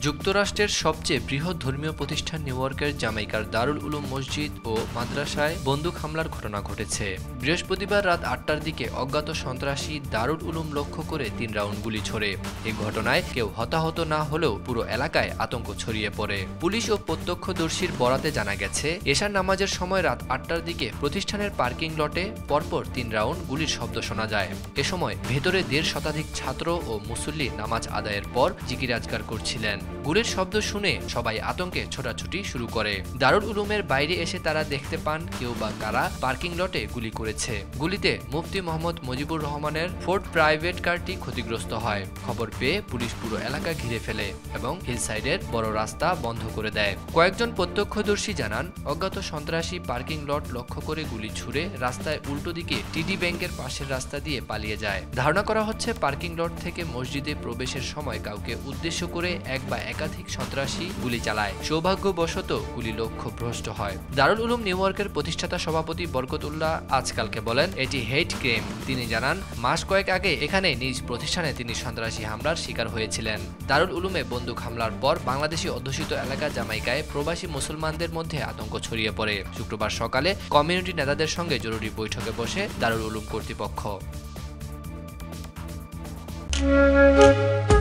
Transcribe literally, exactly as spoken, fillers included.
যুক্তরাষ্ট্রের সবচেয়ে বৃহৎ ধর্মীয় প্রতিষ্ঠান নিউ ইয়র্কের জামাইকার দারুল উলুম মসজিদ ও মাদ্রাসায় বন্দুক হামলার ঘটনা ঘটেছে। বৃহস্পতিবার রাত আটটার দিকে অজ্ঞাত সন্ত্রাসী দারুল উলুম লক্ষ্য করে তিন রাউন্ড গুলি ছোড়ে। এই ঘটনায় কেউ হতাহত না হলেও পুরো এলাকায় আতঙ্ক ছড়িয়ে পড়ে। পুলিশ ও প্রত্যক্ষদর্শীর বরাতে জানা গেছে, এশার নামাজের সময় রাত আটটার দিকে প্রতিষ্ঠানের পার্কিং লটে পরপর তিন রাউন্ড গুলির শব্দ শোনা যায়। এ সময় ভেতরে দেড় শতাধিক ছাত্র ও মুসল্লি নামাজ আদায়ের পর জিকির আজকার করছিলেন। গুলির শব্দ শুনে সবাই আতঙ্কে ছোটাছুটি শুরু করে। দারুল উলুমের বাইরে এসে তারা দেখতে পান কেউ বা কারা পার্কিং লটে গুলি করেছে। গুলিতে মুফতি মোহাম্মদ মুজিবুর রহমানের ফোর্ড প্রাইভেট কারটি ক্ষতিগ্রস্ত হয়। খবর পেয়ে পুলিশ পুরো এলাকা ঘিরে ফেলে এবং হিলসাইডের বড় রাস্তা বন্ধ করে দেয়। কয়েকজন প্রত্যক্ষদর্শী জানান, অজ্ঞাত সন্ত্রাসী পার্কিং লট লক্ষ্য করে গুলি ছুড়ে রাস্তায় উল্টো দিকে টিডি ব্যাংকের পাশের রাস্তা দিয়ে পালিয়ে যায়। ধারণা করা হচ্ছে পার্কিং লট থেকে মসজিদে প্রবেশের সময় কাউকে উদ্দেশ্য করে এক বা একাধিক সন্ত্রাসী গুলি চালায়। সৌভাগ্যবশত গুলি লক্ষ্য ভ্রষ্ট হয়। দারুল উলুম নিউ ইয়র্কের প্রতিষ্ঠাতা সভাপতি বরকতুল্লাহ আজকালকে বলেন, এটি হেট ক্রাইম। তিনি জানান, মাস কয়েক আগে এখানে নিজ প্রতিষ্ঠানে তিনি সন্ত্রাসী হামলার শিকার হয়েছিলেন। দারুল উলুমে বন্দুক হামলার পর বাংলাদেশি অধ্যুষিত এলাকা জামাইকায় প্রবাসী মুসলমানদের মধ্যে আতঙ্ক ছড়িয়ে পড়ে। শুক্রবার সকালে কমিউনিটি নেতাদের সঙ্গে জরুরি বৈঠকে বসে দারুল উলুম কর্তৃপক্ষ।